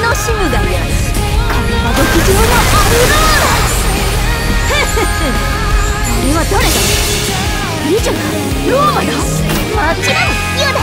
しむがよい。これは極上のアルローラ。あれは誰だ？リジョだ？ローマだ？もちろんユダ。